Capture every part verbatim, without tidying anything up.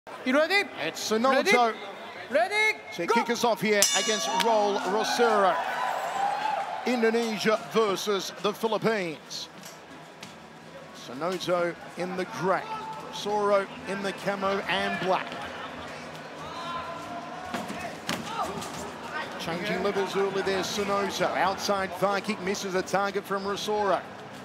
You ready? It's Sunoto Ready? to Go. kick us off here against Roel Rosauro. Indonesia versus the Philippines. Sunoto in the grey, Rosauro in the camo and black. Changing levels early there, Sunoto. Outside thigh kick, misses a target from Rosauro.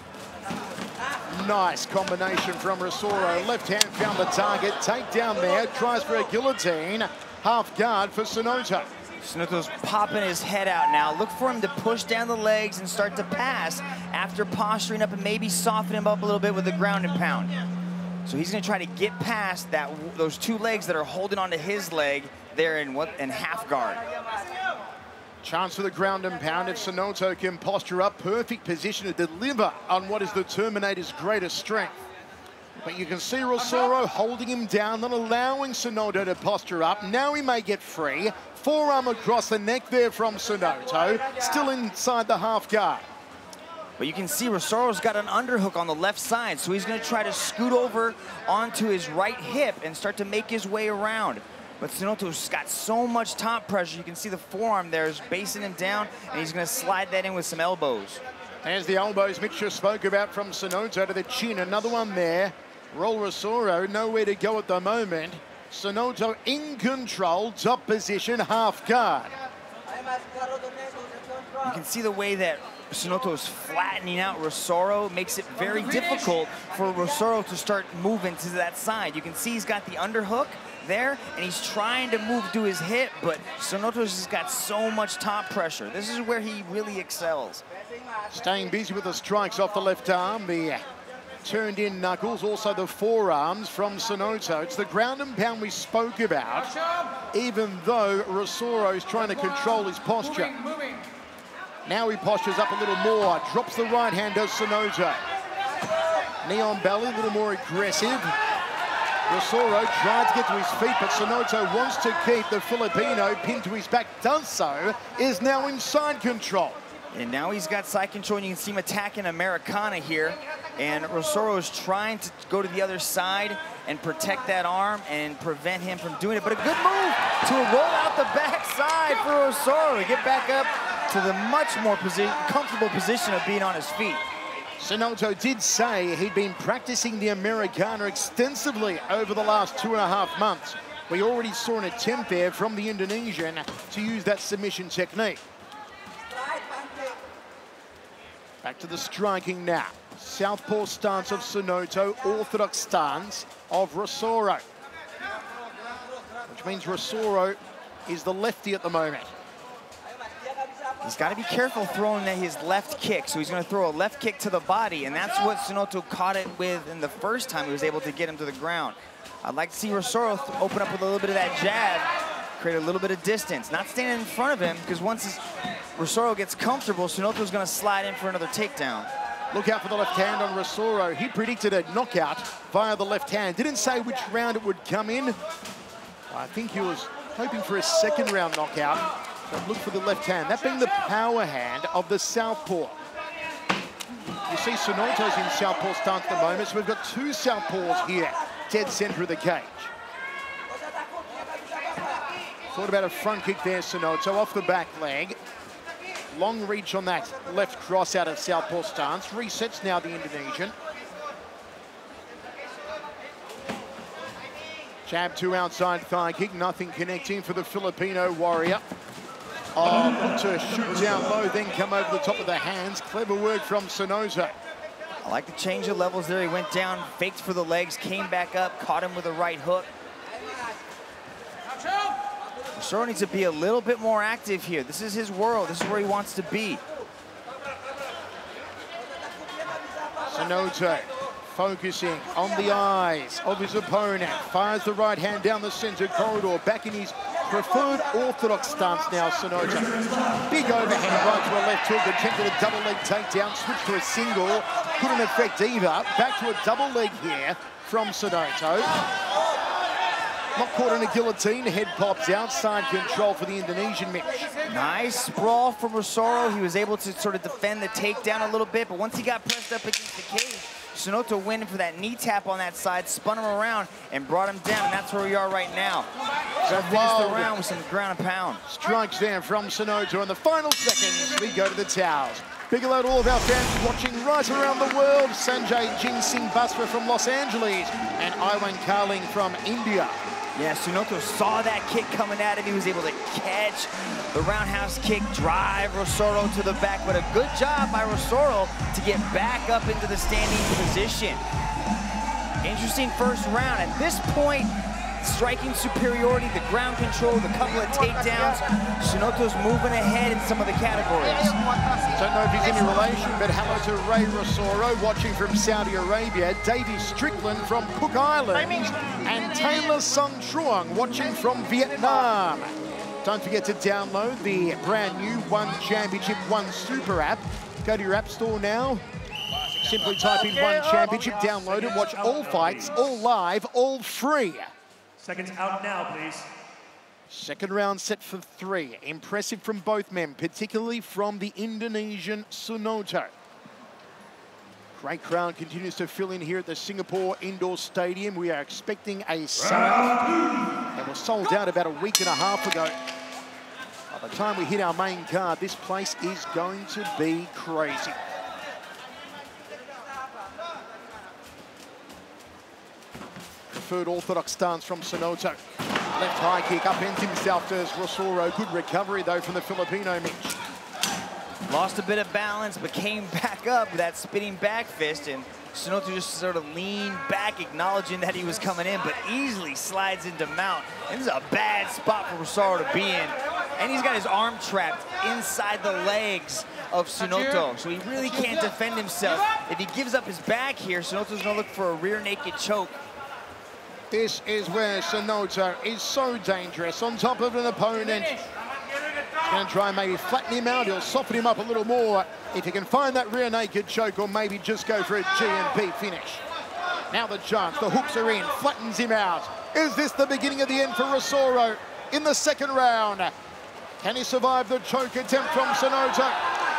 Nice combination from Rosauro. Left hand found the target. Takedown there. Tries for a guillotine. Half guard for Sunoto. Sunoto's popping his head out now. Look for him to push down the legs and start to pass after posturing up and maybe soften him up a little bit with the ground and pound. So he's going to try to get past that those two legs that are holding onto his leg there in what in half guard. Chance for the ground and pound if Sunoto can posture up. Perfect position to deliver on what is the Terminator's greatest strength. But you can see Rosauro holding him down, not allowing Sunoto to posture up. Now he may get free. Forearm across the neck there from Sunoto. Still inside the half guard. But you can see Rosauro's got an underhook on the left side, so he's going to try to scoot over onto his right hip and start to make his way around. But Sunoto's got so much top pressure. You can see the forearm there is basing him down, and he's going to slide that in with some elbows. There's the elbows Mitch just spoke about from Sunoto to the chin. Another one there. Roel Rosauro nowhere to go at the moment. Sunoto in control, top position, half guard. You can see the way that Sunoto's flattening out Rosauro makes it very difficult for Rosauro to start moving to that side. You can see he's got the underhook there, and he's trying to move to his hip, but Sunoto's just got so much top pressure. This is where he really excels. Staying busy with the strikes off the left arm, the turned in knuckles, also the forearms from Sunoto. It's the ground and pound we spoke about, even though Rosauro is trying to control his posture. Now he postures up a little more, drops the right hand, does Sunoto. Knee on belly, a little more aggressive. Rosauro tried to get to his feet, but Sunoto wants to keep the Filipino pinned to his back, does so, is now in side control. And now he's got side control, and you can see him attacking Americana here. And Rosauro is trying to go to the other side and protect that arm and prevent him from doing it. But a good move to roll out the backside for Rosauro to get back up to the much more posi comfortable position of being on his feet. Sunoto did say he'd been practicing the Americana extensively over the last two and a half months. We already saw an attempt there from the Indonesian to use that submission technique. Back to the striking now. Southpaw stance of Sunoto, orthodox stance of Rosauro. Which means Rosauro is the lefty at the moment. He's got to be careful throwing his left kick, so he's going to throw a left kick to the body, and that's what Sunoto caught it with in the first time he was able to get him to the ground. I'd like to see Rosauro open up with a little bit of that jab, create a little bit of distance, not standing in front of him, because once his, Rosauro gets comfortable, Sunoto's going to slide in for another takedown. Look out for the left hand on Rosauro. He predicted a knockout via the left hand. Didn't say which round it would come in. I think he was hoping for a second round knockout. But look for the left hand, that being the power hand of the southpaw. You see Sunoto's in southpaw stance at the moment, so we've got two southpaws here, dead center of the cage. Thought about a front kick there, Sunoto, off the back leg. Long reach on that left cross out of southpaw stance. Resets now the Indonesian. Jab to outside thigh kick, nothing connecting for the Filipino warrior. Oh, to shoot down low, then come over the top of the hands. Clever work from Sunoto. I like the change of levels there. He went down, faked for the legs, came back up, caught him with a right hook. Rosauro needs to be a little bit more active here. This is his world. This is where he wants to be. Sunoto focusing on the eyes of his opponent. Fires the right hand down the center corridor, back in his preferred orthodox stance now, Sunoto. Big overhand right to a left hook, attempted a double leg takedown, switched to a single, couldn't affect either. Back to a double leg here from Sunoto. Not caught in a guillotine, head pops out, side control for the Indonesian Mitch. Nice sprawl from Rosauro. He was able to sort of defend the takedown a little bit, but once he got pressed up against the cage, Sunoto went in for that knee tap on that side, spun him around, and brought him down, and that's where we are right now. Gonna finish the round with some ground and pound. Strikes there from Sunoto. In the final seconds, we go to the towels. Big hello to all of our fans watching right around the world. Sanjay Jinsing Basra from Los Angeles and Iwan Karling from India. Yeah, Sunoto saw that kick coming at him. He was able to catch the roundhouse kick, drive Rosauro to the back, but a good job by Rosauro to get back up into the standing position. Interesting first round. At this point, striking superiority, the ground control, the couple of takedowns. Sunoto's moving ahead in some of the categories. Don't know if he's any relation, but hello to Roel Rosauro watching from Saudi Arabia, Davey Strickland from Cook Islands, and Taylor Sung Truong watching from Vietnam. Don't forget to download the brand new One Championship, One Super app. Go to your app store now. Simply type in One Championship, download it, watch all fights, all live, all free. Seconds out now, please. Second round set for three. Impressive from both men, particularly from the Indonesian Sunoto. Great crowd continues to fill in here at the Singapore Indoor Stadium. We are expecting a sellout. It was sold out about a week and a half ago. By the time we hit our main card, this place is going to be crazy. Preferred orthodox stance from Sunoto. Left high kick, upends himself to Rosauro. Good recovery though from the Filipino, Mitch. Lost a bit of balance, but came back up with that spinning back fist, and Sunoto just sort of leaned back, acknowledging that he was coming in, but easily slides into mount. And this is a bad spot for Rosauro to be in. And he's got his arm trapped inside the legs of Sunoto, so he really can't defend himself. If he gives up his back here, Sunoto's gonna look for a rear naked choke. This is where Sunoto is so dangerous. On top of an opponent, he's going to try and maybe flatten him out. He'll soften him up a little more if he can find that rear naked choke, or maybe just go for a G M P finish. Now the chance, the hooks are in, flattens him out. Is this the beginning of the end for Rosauro in the second round? Can he survive the choke attempt from Sunoto?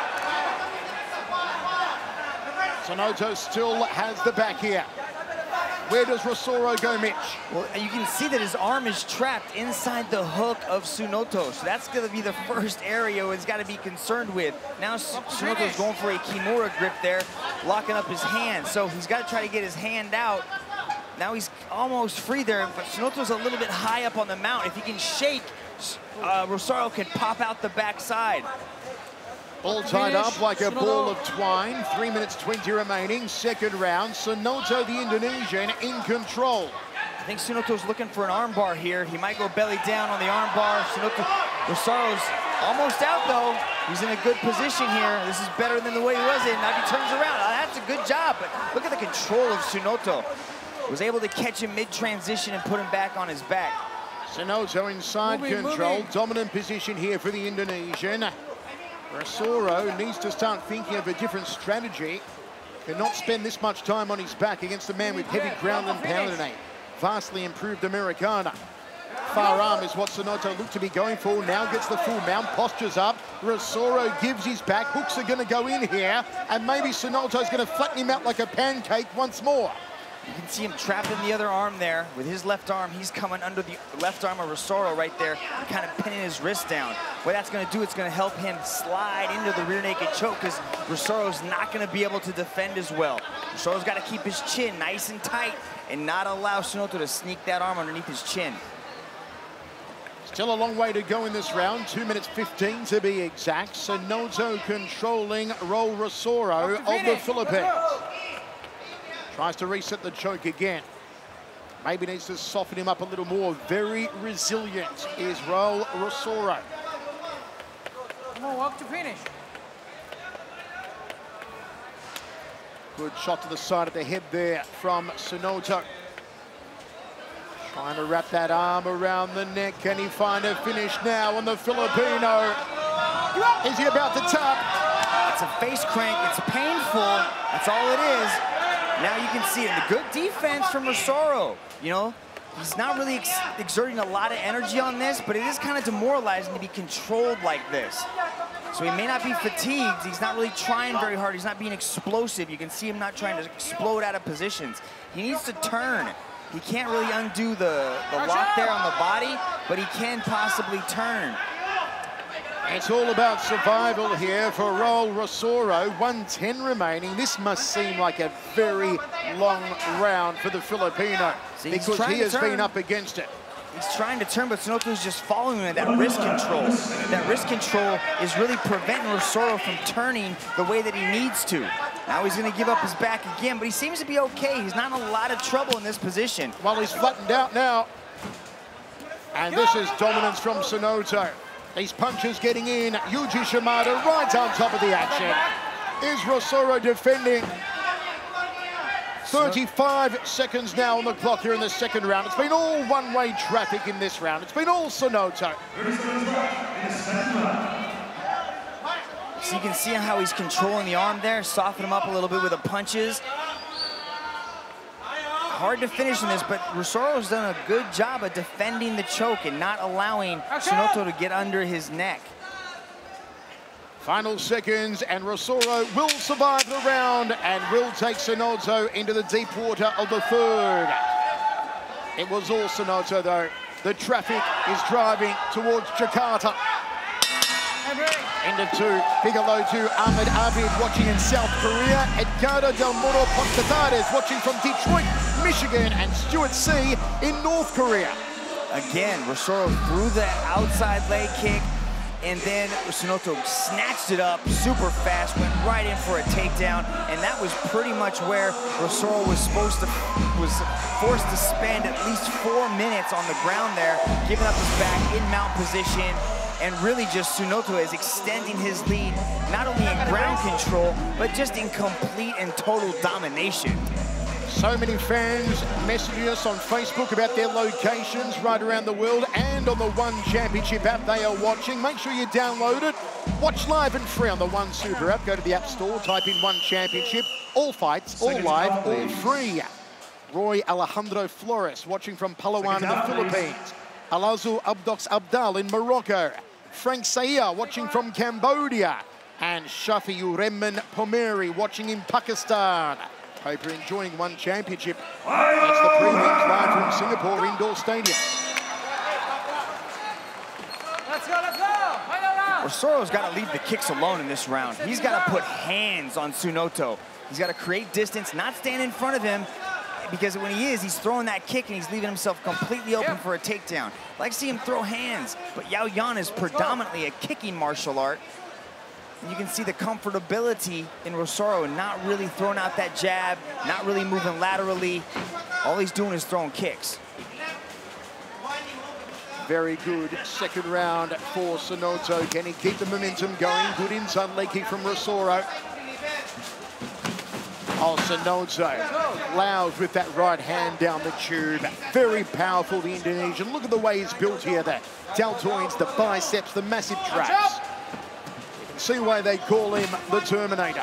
Sunoto still has the back here. Where does Rosauro go, Mitch? Well, you can see that his arm is trapped inside the hook of Sunoto, so that's going to be the first area he's got to be concerned with. Now Sunoto's going for a Kimura grip there, locking up his hand, so he's got to try to get his hand out. Now he's almost free there, but Sunoto's a little bit high up on the mount. If he can shake, uh, Rosauro can pop out the backside. All tied up like a ball of twine. Three minutes twenty remaining. Second round. Sunoto, the Indonesian, in control. I think Sunoto's looking for an armbar here. He might go belly down on the armbar. Sunoto, Rosauro's almost out though. He's in a good position here. This is better than the way he was in. Now he turns around. Oh, that's a good job, but look at the control of Sunoto. Was able to catch him mid-transition and put him back on his back. Sunoto inside moving, control. Moving. Dominant position here for the Indonesian. Rosauro needs to start thinking of a different strategy. Cannot spend this much time on his back against a man with heavy ground and pound and a vastly improved Americana. Far arm is what Sunoto looked to be going for. Now gets the full mount, postures up. Rosauro gives his back. Hooks are going to go in here, and maybe Sunoto's going to flatten him out like a pancake once more. You can see him trapped in the other arm there. With his left arm, he's coming under the left arm of Rosauro right there, kind of pinning his wrist down. What that's going to do, it's going to help him slide into the rear naked choke, because Rosauro's not going to be able to defend as well. Rosauro's got to keep his chin nice and tight and not allow Sunoto to sneak that arm underneath his chin. Still a long way to go in this round. two minutes fifteen to be exact. Sunoto controlling Roel Rosauro of the Philippines. Tries to reset the choke again. Maybe needs to soften him up a little more. Very resilient is Roel Rosauro. Come on, walk to finish. Good shot to the side of the head there from Sunoto. Trying to wrap that arm around the neck. Can he find a finish now on the Filipino? Is he about to tap? It's a face crank. It's painful. That's all it is. Now you can see it. The good defense from Rosauro. You know, he's not really ex exerting a lot of energy on this, but it is kind of demoralizing to be controlled like this. So he may not be fatigued. He's not really trying very hard. He's not being explosive. You can see him not trying to explode out of positions. He needs to turn. He can't really undo the, the lock there on the body, but he can possibly turn. It's all about survival here for Roel Rosauro. one ten remaining. This must seem like a very long round for the Filipino See, because he has been up against it. He's trying to turn, but Sunoto's just following him. That wrist control. That wrist control is really preventing Rosauro from turning the way that he needs to. Now he's going to give up his back again, but he seems to be okay. He's not in a lot of trouble in this position. Well, he's flattened out now. And this is dominance from Sunoto. These punches getting in. Yuji Shimada right on top of the action. Is Rosauro defending? thirty-five seconds now on the clock here in the second round. It's been all one-way traffic in this round. It's been all Sunoto. So you can see how he's controlling the arm there, soften him up a little bit with the punches. Hard to finish in this, but Rosauro's done a good job of defending the choke and not allowing Sunoto to get under his neck. Final seconds, and Rosauro will survive the round and will take Sunoto into the deep water of the third. It was all Sunoto, though. The traffic is driving towards Jakarta. End of two, big hello to Ahmed Abid watching in South Korea, Edgardo Del Moro Pontatares watching from Detroit, Michigan, and Stuart C. in North Korea. Again, Rosauro threw the outside leg kick, and then Sunoto snatched it up super fast, went right in for a takedown, and that was pretty much where Rosauro was supposed to, was forced to spend at least four minutes on the ground there, giving up his back in mount position, and really just Sunoto is extending his lead, not only in ground control, but just in complete and total domination. So many fans messaging us on Facebook about their locations right around the world and on the One Championship app they are watching. Make sure you download it. Watch live and free on the One Super app. Go to the App Store, type in One Championship. All fights, all live, all free. Roy Alejandro Flores watching from Palawan in the Philippines. Alazu Abdox Abdal in Morocco. Frank Saia watching from Cambodia. And Shafi Uremman Pomeri watching in Pakistan. Hope you're enjoying One Championship. That's the prelims live from Singapore Indoor Stadium. Let's go, let's go! Final round! Rosauro's got to leave the kicks alone in this round. He's got to put hands on Sunoto. He's got to create distance, not stand in front of him, because when he is, he's throwing that kick and he's leaving himself completely open yeah. for a takedown. I'd like to see him throw hands, but Yao Yan is predominantly a kicking martial art. And you can see the comfortability in Rosauro, not really throwing out that jab, not really moving laterally. All he's doing is throwing kicks. Very good second round for Sunoto. Can he keep the momentum going? Good inside leg kick from Rosauro. Oh, Sunoto, loud with that right hand down the tube. Very powerful, the Indonesian. Look at the way he's built here. The deltoids, the biceps, the massive traps. See why they call him the Terminator.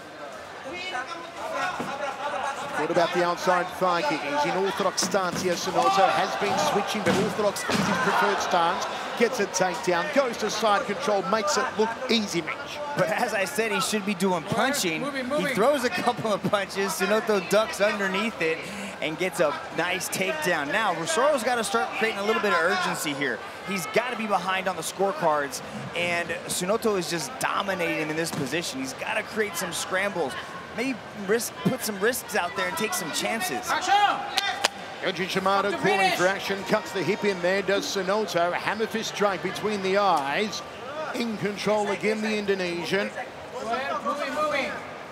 What about the outside thigh kick? He's in orthodox stance here. Sunoto has been switching, but orthodox is his preferred stance. Gets a takedown, goes to side control, makes it look easy, Mitch. But as I said, he should be doing punching. He throws a couple of punches. Sunoto ducks underneath it and gets a nice takedown. Now, Rosauro's got to start creating a little bit of urgency here. He's got to be behind on the scorecards, and Sunoto is just dominating him in this position. He's got to create some scrambles, maybe risk, put some risks out there and take some chances. Yoji Shimada calling for action, cuts the hip in there, does Sunoto. Hammer fist strike between the eyes. In control again, the Indonesian. Moving, moving.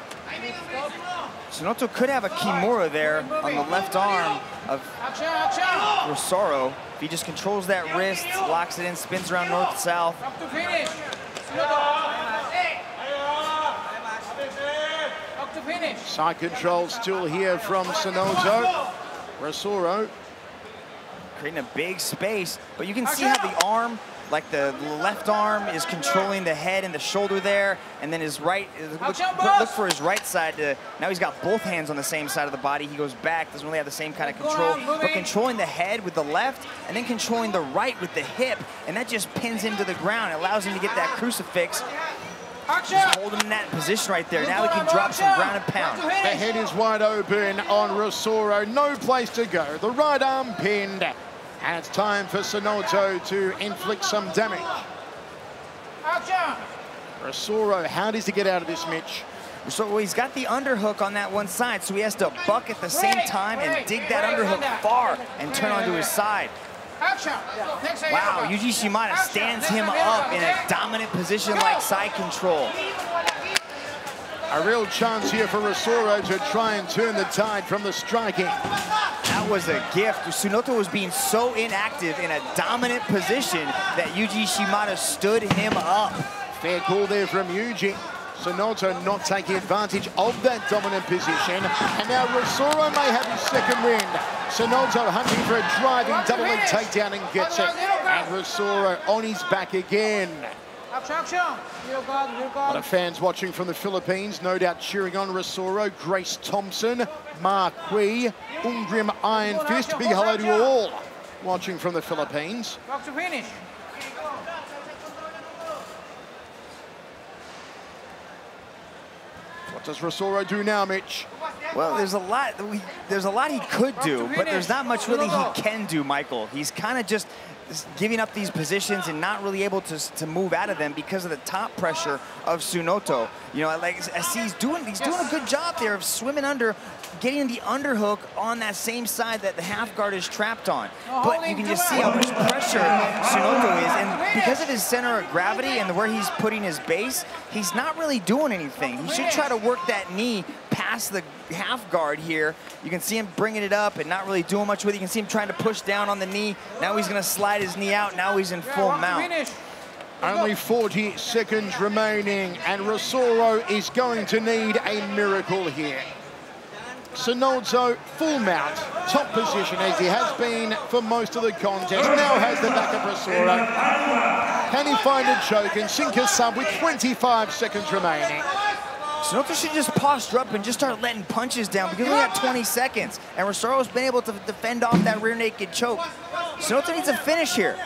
Sunoto could have a Kimura there on the left arm of Rosauro. If he just controls that wrist, locks it in, spins around north-south. Up to finish. Up to finish. Side control still here from Sunoto. Rosauro creating a big space, but you can see how the arm, like the left arm is controlling the head and the shoulder there, and then his right, look, look for his right side to, now he's got both hands on the same side of the body. He goes back, doesn't really have the same kind of control, but controlling the head with the left and then controlling the right with the hip, and that just pins him to the ground. It allows him to get that crucifix Action. Just hold him in that position right there. Now he can drop some ground and pound. The head is wide open on Rosauro. No place to go. The right arm pinned. And it's time for Sunoto to inflict some damage. Action. Rosauro, how does he get out of this, Mitch? So well, he's got the underhook on that one side, so he has to buck at the same time and dig that underhook far and turn onto his side. Action. Wow, Yuji Shimada stands him up in a dominant position like side control. A real chance here for Rosauro to try and turn the tide from the striking. That was a gift. Sunoto was being so inactive in a dominant position that Yuji Shimada stood him up. Fair call there from Yuji. Sunoto not taking advantage of that dominant position. And now Rosauro may have his second wind. Sunoto hunting for a driving double leg takedown and gets it. And Rosauro on his back again. Action, action. Real guard, real A lot guard. of fans watching from the Philippines, no doubt cheering on Rosauro. Grace Thompson, Marquis, Ungrim Iron Fist. Big hello to all watching from the Philippines. Rock to finish. What does Rosauro do now, Mitch? Well, there's a lot. We, there's a lot he could do, but there's not much really he can do, Michael. He's kind of just giving up these positions and not really able to, to move out of them because of the top pressure of Sunoto. You know, like I see he's doing he's doing a good job there of swimming under, getting the underhook on that same side that the half guard is trapped on. But you can just see how much pressure Sunoto is, and because of his center of gravity and where he's putting his base, he's not really doing anything. He should try to work that knee past the half guard here. You can see him bringing it up and not really doing much with it. You can see him trying to push down on the knee. Now he's going to slide his knee out. Now he's in full mount. Only forty seconds remaining, and Rosauro is going to need a miracle here. Sunoto, full mount, top position as he has been for most of the contest. Now has the back of Rosauro. Can he find a choke and sink a sub with twenty-five seconds remaining? Sunoto should just posture up and just start letting punches down because we got twenty seconds, and Rosauro's been able to defend off that rear naked choke. Sunoto needs a finish here.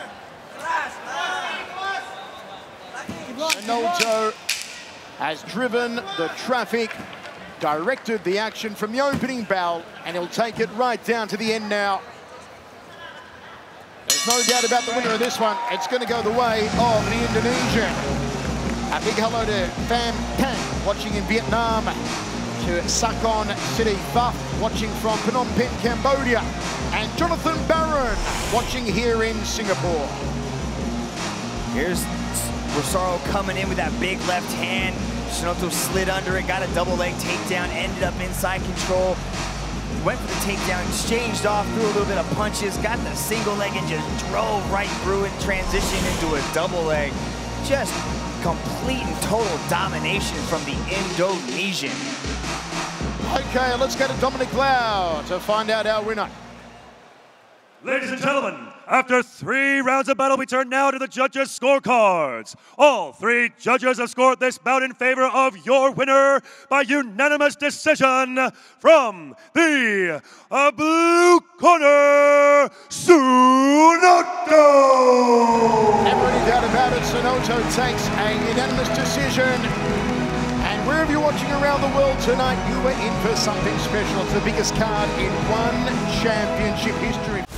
Sunoto has driven the traffic, directed the action from the opening bell, and he'll take it right down to the end now. There's no doubt about the winner of this one. It's going to go the way of the Indonesian. A big hello to Pham Thanh, watching in Vietnam, to Sakon City Buff, watching from Phnom Penh, Cambodia, and Jonathan Barron, watching here in Singapore. Here's Rosauro coming in with that big left hand. Sunoto slid under it, got a double leg takedown, ended up inside control. Went for the takedown, exchanged off, threw a little bit of punches, got the single leg and just drove right through it, transitioned into a double leg. Just complete and total domination from the Indonesian. Okay, let's go to Dominic Lau to find out our winner. Ladies and gentlemen, after three rounds of battle, we turn now to the judges' scorecards. All three judges have scored this bout in favor of your winner by unanimous decision from the uh, blue corner, Sunoto! Never any doubt about it, Sunoto takes a unanimous decision. And wherever you're watching around the world tonight, you are in for something special. It's the biggest card in one championship history.